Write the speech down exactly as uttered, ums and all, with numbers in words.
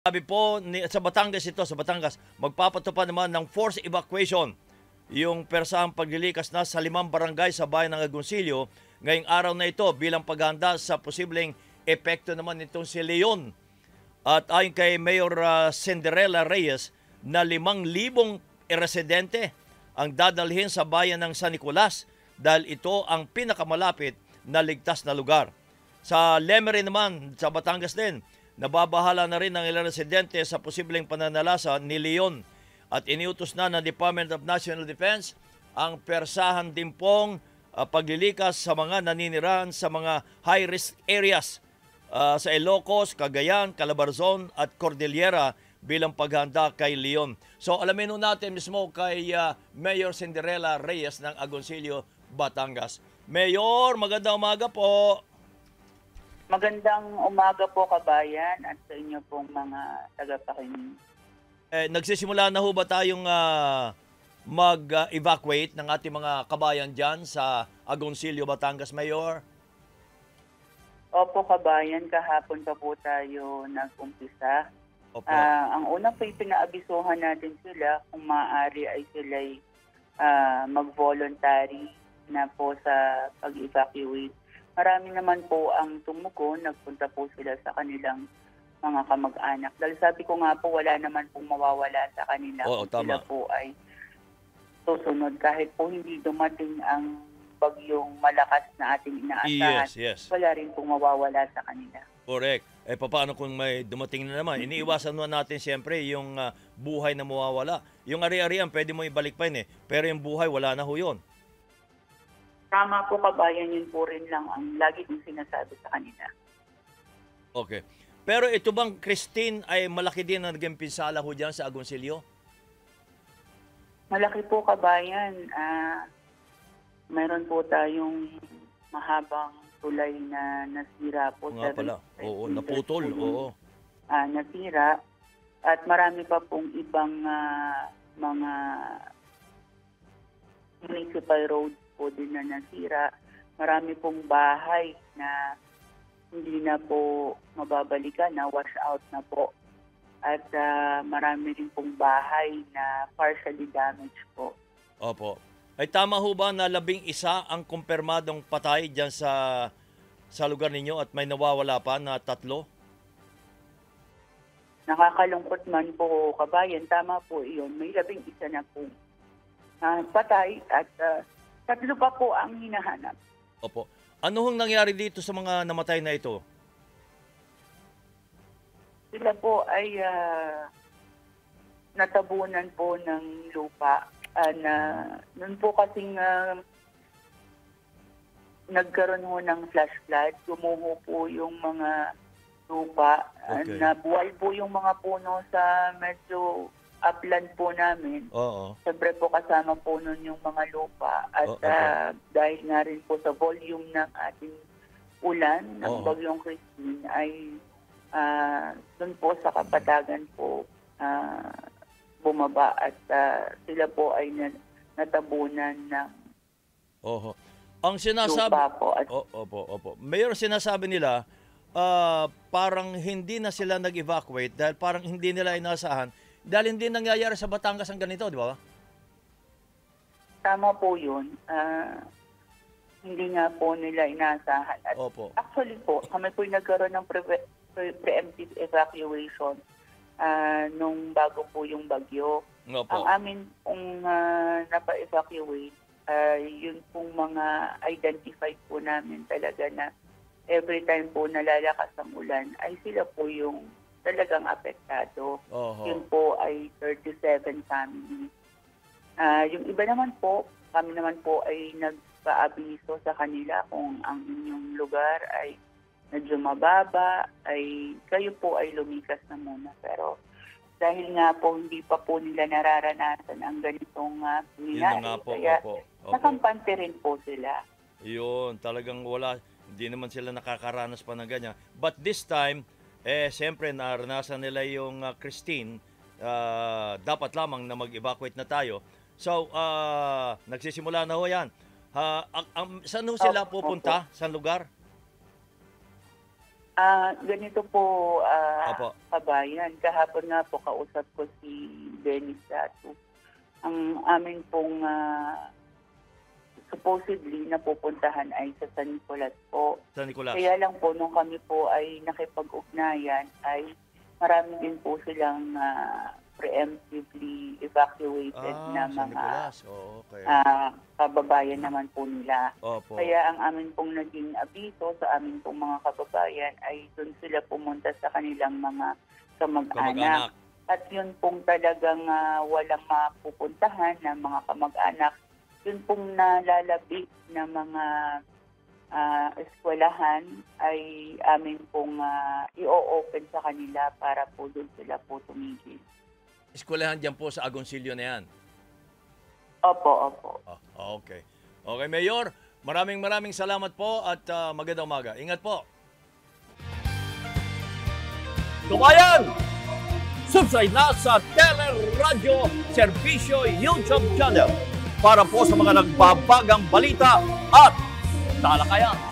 Sabi po ni, sa Batangas ito, sa Batangas, magpapatupad naman ng forced evacuation yung persahang paglilikas na sa limang barangay sa bayan ng Agoncillo ngayong araw na ito bilang paghahanda sa posibleng epekto naman nitong si Leon. At ayon kay Mayor uh, Cinderella Reyes na limang libong residente ang dadalhin sa bayan ng San Nicolas dahil ito ang pinakamalapit na ligtas na lugar. Sa Lemery naman, sa Batangas din, nababahala na rin ang ilang residente sa posibleng pananalasa ni Leon at iniutos na ng Department of National Defense ang persahan din pong uh, paglilikas sa mga naninirahan sa mga high-risk areas uh, sa Ilocos, Cagayan, Calabarzon at Cordillera bilang paghanda kay Leon. So alamin nun natin mismo kay uh, Mayor Cinderella Reyes ng Agoncillo, Batangas. Mayor, magandang umaga po. Magandang umaga po kabayan at sa inyo pong mga tagapakinig. Eh, nagsisimula na ho ba tayong uh, mag-evacuate ng ating mga kabayan dyan sa Agoncillo, Batangas, Mayor? Opo kabayan, kahapon pa po tayo nag-umpisa. Opo. Uh, ang una po pinaabisuhan natin sila kung maaari ay sila'y uh, mag-voluntary na po sa pag-evacuate. Marami naman po ang tumugon, nagpunta po sila sa kanilang mga kamag-anak. Dahil sabi ko nga po, wala naman pong mawawala sa kanila. Oo, kung sila tama. po ay susunod. Kahit po hindi dumating ang bagyong malakas na ating inaasahan, Yes, yes. wala rin pong mawawala sa kanila. Correct. Eh, paano kung may dumating na naman? Iniiwasan mo natin siyempre yung uh, buhay na mawawala. Yung ari-arian, pwede mo ibalik pa yun eh. Pero yung buhay, wala na ho yun. Tama po kabayan, yun po rin lang ang lagi kong sinasabi sa kanila. Okay. Pero ito bang Christine ay malaki din na naging pinsala ho dyan sa Agoncillo? Malaki po kabayan. Uh, mayroon po tayong mahabang tulay na nasira po. Nga pala. Oo, naputol. Oo. Uh, nasira. At marami pa pong ibang uh, mga municipal roads po din na nasira. Marami pong bahay na hindi na po mababalikan, na wash out na po. At uh, marami rin pong bahay na partially damaged po. Opo. Ay tama ho ba na labing isa ang kumpirmadong patay dyan sa sa lugar ninyo at may nawawala pa na tatlo? Nakakalungkot man po kabayan, tama po iyon. May labing isa na po uh, patay at uh, tatlo pa po ang hinahanap. Opo. Ano hong nangyari dito sa mga namatay na ito? Sila po ay uh, natabunan po ng lupa. Uh, na, noon po kasing uh, nagkaroon ho ng flash flood, gumuho po yung mga lupa. Okay. Uh, nabuwal po yung mga puno sa medyo upland po namin. Oo. Siyempre po kasama po nun yung mga lupa. At Oo, okay. uh, dahil nga rin po sa volume ng ating ulan, ng Oo. bagyong Christine, ay uh, dun po sa kapatagan po uh, bumaba at uh, sila po ay natabunan ng Oho. Ang sinasabi... lupa po. At O, opo, opo. Mayor, sinasabi nila, uh, parang hindi na sila nag-evacuate dahil parang hindi nila inasahan dahil hindi nangyayari sa Batangas ang ganito, di ba? tama po yun. Uh, hindi nga po nila inaasahan. At Opo. actually po, kami po yung nagkaroon ng pre- pre- preemptive evacuation uh, nung bago po yung bagyo. Opo. Ang amin pong uh, napa-evacuate, uh, yun pong mga identified po namin talaga na every time po nalalakas ang ulan, ay sila po yung talagang apektado. Oho. Yun po ay thirty-seven families. Uh, yung iba naman po, kami naman po ay nagpa-abiso sa kanila kung ang inyong lugar ay medyo mababa, ay kayo po ay lumikas na muna. Pero dahil nga po hindi pa po nila nararanasan ang ganitong uh, Yun na nga nangyari, po, kaya opo, opo. nakampante rin po sila. Yun, talagang wala, hindi naman sila nakakaranas pa ng ganyan. But this time, eh, siyempre, naranasan nila yung uh, Christine, uh, dapat lamang na mag-evacuate na tayo. So, uh, nagsisimula na ho yan. Uh, ang, ang, saan ho sila Opo, pupunta? opo. Saan lugar? Ah, ganito po, ah, Opo. kabayan. Kahapon nga po kausap ko si Dennis Datu. Ang amin pong ah, supposedly napupuntahan ay sa San Nicolas po. San Nicolas. Kaya lang po, nung kami po ay nakipag-ugnayan, ay marami din po silang ah, preemptively evacuated Ah, na San mga Nicolas. Oo, okay. ah, kababayan naman po nila. Opo. Kaya ang amin pong naging abiso sa amin pong mga kababayan ay doon sila pumunta sa kanilang mga kamag-anak. Kamag-anak. At yun pong talagang ah, walang mapupuntahan na mga kamag-anak. Yun pong nalalabi na mga ah, eskwelahan ay amin pong ah, i-open sa kanila para po doon sila po tumigil. Eskwelahan dyan po sa Agoncillo na yan. Opo, opo. Ah, okay. Okay, Mayor. Maraming maraming salamat po at ah, magandang umaga. Ingat po. Tumayan! Subscribe na sa Teleradyo Serbisyo YouTube channel para po sa mga nagbabagang balita at talakayan.